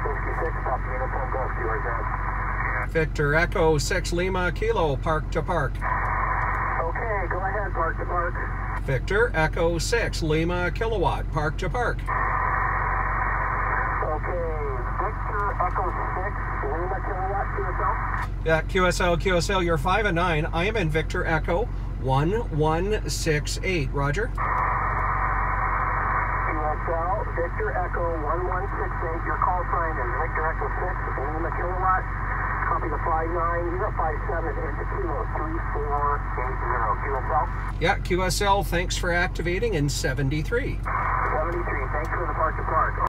W6PUG, copy uniform golf, yours out. Victor Echo 6 Lima Kilo, park to park. Okay, go ahead, park to park. Victor Echo 6 Lima Kilowatt, park to park. Okay, Victor Echo 6 Lima Kilowatt, QSL. Yeah, QSL, you're 5 and 9. I am in Victor Echo 1168. Roger. QSL, Victor Echo 1168. Your call sign is Victor Echo 6 Lima Kilowatt. Copy the 59057 into Kilo 3480. QSL? Yeah, QSL, thanks for activating in 73. 73, thanks for the park to park.